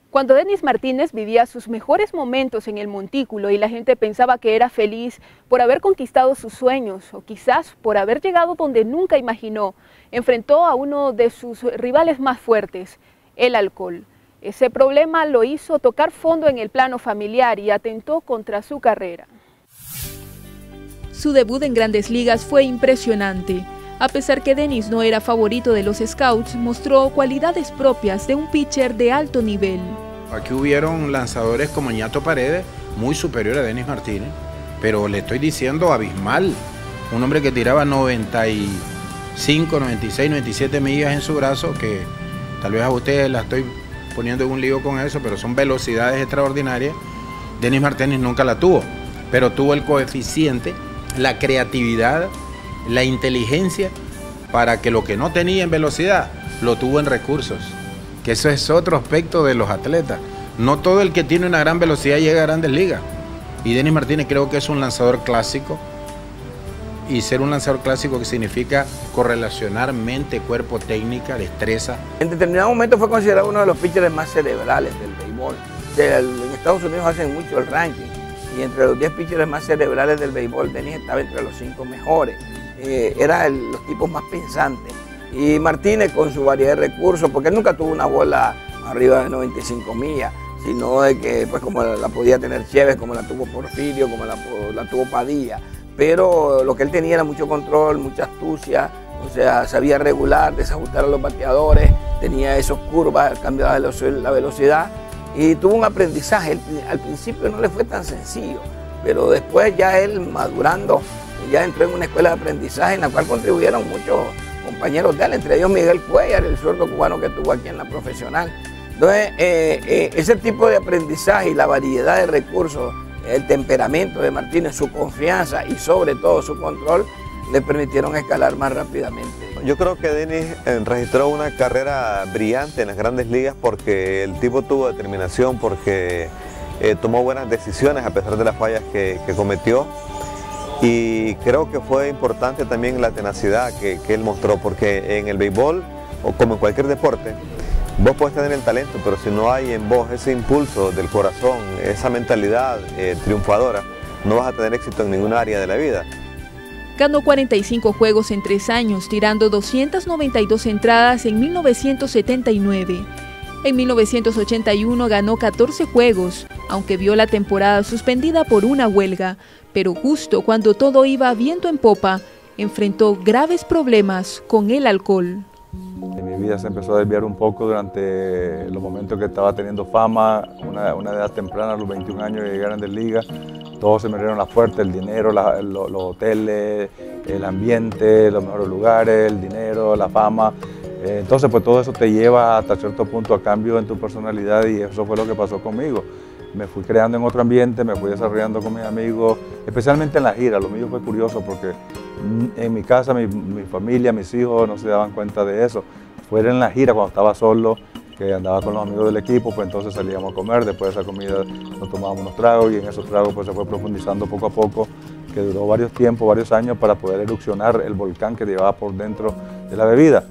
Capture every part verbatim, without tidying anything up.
Cuando Denis Martínez vivía sus mejores momentos en el montículo y la gente pensaba que era feliz por haber conquistado sus sueños o quizás por haber llegado donde nunca imaginó, enfrentó a uno de sus rivales más fuertes, el alcohol. Ese problema lo hizo tocar fondo en el plano familiar y atentó contra su carrera. Su debut en Grandes Ligas fue impresionante. A pesar que Denis no era favorito de los scouts, mostró cualidades propias de un pitcher de alto nivel. Aquí hubieron lanzadores como Ñato Paredes, muy superior a Denis Martínez, pero le estoy diciendo abismal. Un hombre que tiraba noventa y cinco, noventa y seis, noventa y siete millas en su brazo, que tal vez a ustedes la estoy poniendo en un lío con eso, pero son velocidades extraordinarias. Denis Martínez nunca la tuvo, pero tuvo el coeficiente, la creatividad, la inteligencia para que lo que no tenía en velocidad lo tuvo en recursos, que eso es otro aspecto de los atletas. No todo el que tiene una gran velocidad llega a Grandes Ligas, y Denis Martínez creo que es un lanzador clásico, y ser un lanzador clásico que significa correlacionar mente, cuerpo, técnica, destreza. En determinado momento fue considerado uno de los pitchers más cerebrales del béisbol. En Estados Unidos hacen mucho el ranking, y entre los diez pitchers más cerebrales del béisbol, Denis estaba entre los cinco mejores. Eh, era el, los tipos más pensantes. Y Martínez con su variedad de recursos, porque él nunca tuvo una bola arriba de noventa y cinco millas, sino de que pues como la podía tener Chévez, como la tuvo Porfirio, como la, la tuvo Padilla. Pero lo que él tenía era mucho control, mucha astucia, o sea, sabía regular, desajustar a los bateadores, tenía esos curvas, cambiaba la velocidad y tuvo un aprendizaje. Al principio no le fue tan sencillo, pero después ya él madurando, ya entró en una escuela de aprendizaje en la cual contribuyeron muchos compañeros de él, entre ellos Miguel Cuellar, el zurdo cubano que tuvo aquí en la profesional. Entonces, eh, eh, ese tipo de aprendizaje y la variedad de recursos, el temperamento de Martínez, su confianza y sobre todo su control, le permitieron escalar más rápidamente. Yo creo que Denis registró una carrera brillante en las Grandes Ligas porque el tipo tuvo determinación, porque eh, tomó buenas decisiones a pesar de las fallas que, que cometió. Y creo que fue importante también la tenacidad que, que él mostró, porque en el béisbol, o como en cualquier deporte, vos podés tener el talento, pero si no hay en vos ese impulso del corazón, esa mentalidad eh, triunfadora, no vas a tener éxito en ninguna área de la vida. Ganó cuarenta y cinco juegos en tres años, tirando doscientas noventa y dos entradas en mil novecientos setenta y nueve. En mil novecientos ochenta y uno ganó catorce juegos, aunque vio la temporada suspendida por una huelga, pero justo cuando todo iba viento en popa, enfrentó graves problemas con el alcohol. Mi vida se empezó a desviar un poco durante los momentos que estaba teniendo fama, una, una edad temprana, a los veintiún años de llegar a Grandes Ligas. Todos se me abrieron las puertas, el dinero, la, lo, los hoteles, el ambiente, los mejores lugares, el dinero, la fama. Entonces pues todo eso te lleva hasta cierto punto a cambio en tu personalidad, y eso fue lo que pasó conmigo. Me fui creando en otro ambiente, me fui desarrollando con mis amigos, especialmente en la gira. Lo mío fue curioso porque en mi casa, mi, mi familia, mis hijos no se daban cuenta de eso. Fue en la gira cuando estaba solo, que andaba con los amigos del equipo, pues entonces salíamos a comer, después de esa comida nos tomábamos unos tragos, y en esos tragos pues se fue profundizando poco a poco, que duró varios tiempos, varios años para poder erupcionar el volcán que llevaba por dentro de la bebida.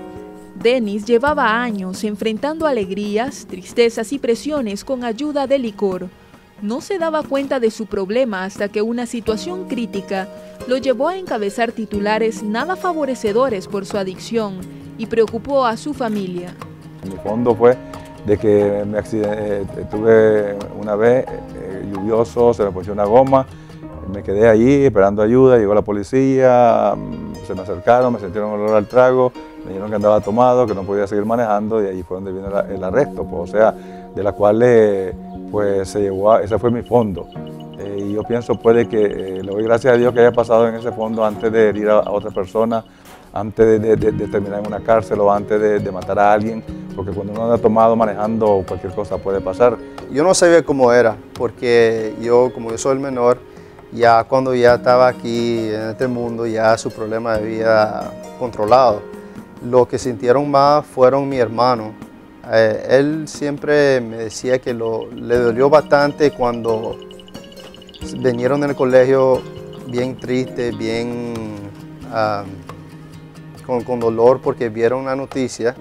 Denis llevaba años enfrentando alegrías, tristezas y presiones con ayuda del licor. No se daba cuenta de su problema hasta que una situación crítica lo llevó a encabezar titulares nada favorecedores por su adicción y preocupó a su familia. Mi fondo fue de que me accidente, tuve una vez eh, lluvioso, se me ponchó una goma, me quedé allí esperando ayuda, llegó la policía, se me acercaron, me sintieron olor al trago, me dijeron que andaba tomado, que no podía seguir manejando, y ahí fue donde vino el, el arresto, pues, o sea, de la cual eh, pues, se llevó a, ese fue mi fondo. Eh, y yo pienso pues, que eh, le doy gracias a Dios que haya pasado en ese fondo antes de herir a, a otra persona, antes de, de, de, de terminar en una cárcel o antes de, de matar a alguien, porque cuando uno anda tomado manejando cualquier cosa puede pasar. Yo no sabía cómo era, porque yo, como yo soy el menor, ya cuando ya estaba aquí en este mundo, ya su problema había controlado. Lo que sintieron más fueron mi hermano. Eh, él siempre me decía que lo, le dolió bastante cuando vinieron en el colegio bien triste, bien um, con, con dolor, porque vieron una noticia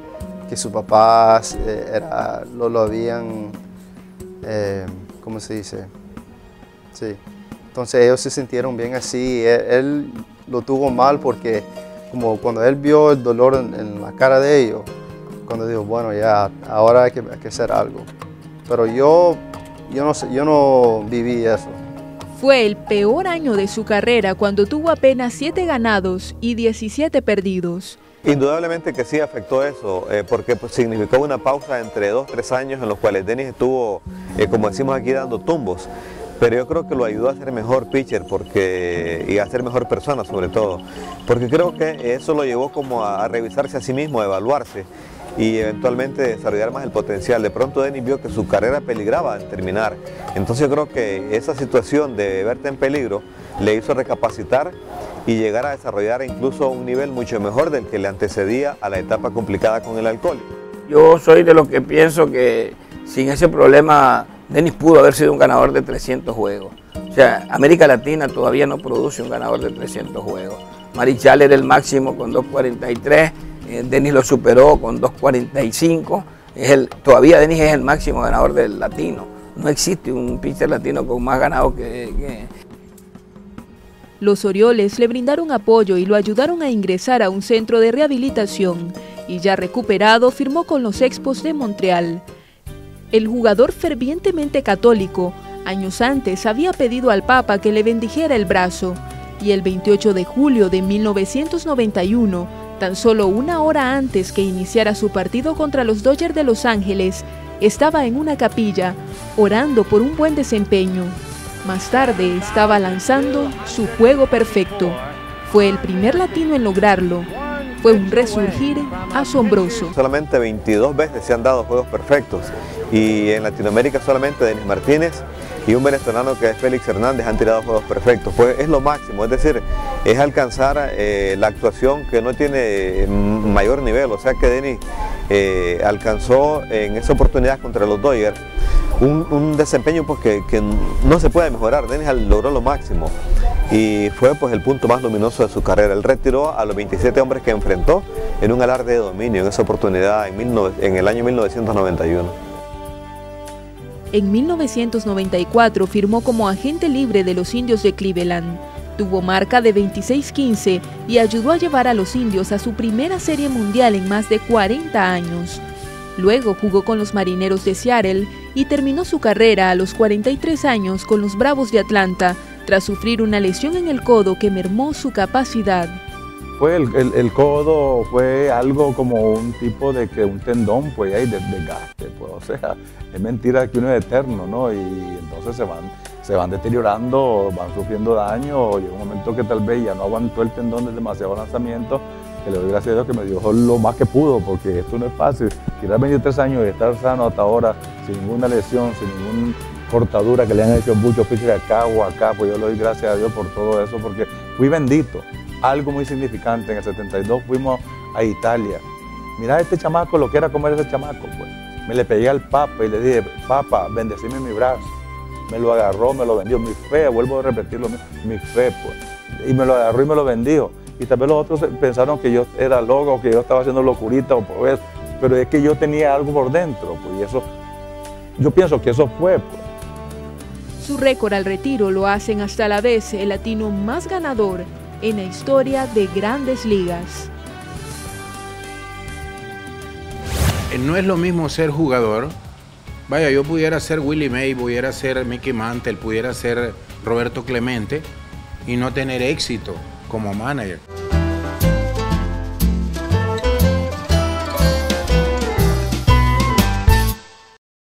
que sus papás eh, era, lo, lo habían, eh, ¿cómo se dice? Sí. Entonces ellos se sintieron bien así. Él, él lo tuvo mal porque como cuando él vio el dolor en, en la cara de ellos, cuando dijo, bueno, ya, ahora hay que, hay que hacer algo. Pero yo, yo, no sé, yo no viví eso. Fue el peor año de su carrera cuando tuvo apenas siete ganados y diecisiete perdidos. Indudablemente que sí afectó eso, eh, porque pues, significó una pausa entre dos, tres años en los cuales Denis estuvo, eh, como decimos aquí, dando tumbos. Pero yo creo que lo ayudó a ser mejor pitcher porque, y a ser mejor persona sobre todo. Porque creo que eso lo llevó como a, a revisarse a sí mismo, a evaluarse y eventualmente desarrollar más el potencial. De pronto Denis vio que su carrera peligraba en terminar. Entonces yo creo que esa situación de verte en peligro le hizo recapacitar y llegar a desarrollar incluso un nivel mucho mejor del que le antecedía a la etapa complicada con el alcohol. Yo soy de los que pienso que sin ese problema Denis pudo haber sido un ganador de trescientos juegos. O sea, América Latina todavía no produce un ganador de trescientos juegos. Marichal era el máximo con dos cuarenta y tres, eh, Denis lo superó con dos cuarenta y cinco. Es el, todavía Denis es el máximo ganador del latino. No existe un pitcher latino con más ganados que, que... Los Orioles le brindaron apoyo y lo ayudaron a ingresar a un centro de rehabilitación y ya recuperado firmó con los Expos de Montreal. El jugador fervientemente católico, años antes había pedido al Papa que le bendijera el brazo y el veintiocho de julio de mil novecientos noventa y uno, tan solo una hora antes que iniciara su partido contra los Dodgers de Los Ángeles, estaba en una capilla orando por un buen desempeño. Más tarde estaba lanzando su juego perfecto. Fue el primer latino en lograrlo. Fue un resurgir asombroso. Solamente veintidós veces se han dado juegos perfectos y en Latinoamérica solamente Denis Martínez y un venezolano que es Félix Hernández han tirado juegos perfectos. Pues es lo máximo, es decir, es alcanzar eh, la actuación que no tiene mayor nivel. O sea que Denis eh, alcanzó en esa oportunidad contra los Dodgers un, un desempeño pues, que, que no se puede mejorar. Denis logró lo máximo y fue pues, el punto más luminoso de su carrera. Él retiró a los veintisiete hombres que enfrentó en un alarde de dominio en esa oportunidad en, mil nove en el año mil novecientos noventa y uno. En mil novecientos noventa y cuatro firmó como agente libre de los Indios de Cleveland. Tuvo marca de veintiséis quince y ayudó a llevar a los Indios a su primera serie mundial en más de cuarenta años. Luego jugó con los Marineros de Seattle y terminó su carrera a los cuarenta y tres años con los Bravos de Atlanta, tras sufrir una lesión en el codo que mermó su capacidad. Fue el, el, el codo fue algo como un tipo de que un tendón pues hay de desgaste, pues, o sea, es mentira que uno es eterno, ¿no? Y entonces se van, se van deteriorando, van sufriendo daño, llega un momento que tal vez ya no aguantó el tendón de demasiado lanzamiento, que le doy gracias a Dios que me dio lo más que pudo, porque esto no es fácil, tirar veintitrés años y estar sano hasta ahora, sin ninguna lesión, sin ninguna cortadura que le han hecho muchos pitchers acá o acá, pues yo le doy gracias a Dios por todo eso, porque fui bendito. Algo muy significante, en el setenta y dos fuimos a Italia. Mirá este chamaco, lo que era comer ese chamaco, pues. Me le pegué al Papa y le dije, Papa, bendecime mi brazo. Me lo agarró, me lo vendió. Mi fe, vuelvo a repetirlo, mi fe, pues. Y me lo agarró y me lo vendió. Y tal vez los otros pensaron que yo era loco, que yo estaba haciendo locurita o por eso. Pero es que yo tenía algo por dentro, pues. Y eso, yo pienso que eso fue, pues. Su récord al retiro lo hacen hasta la vez el latino más ganador en la historia de Grandes Ligas. No es lo mismo ser jugador. Vaya, yo pudiera ser Willie May, pudiera ser Mickey Mantle, pudiera ser Roberto Clemente y no tener éxito como manager.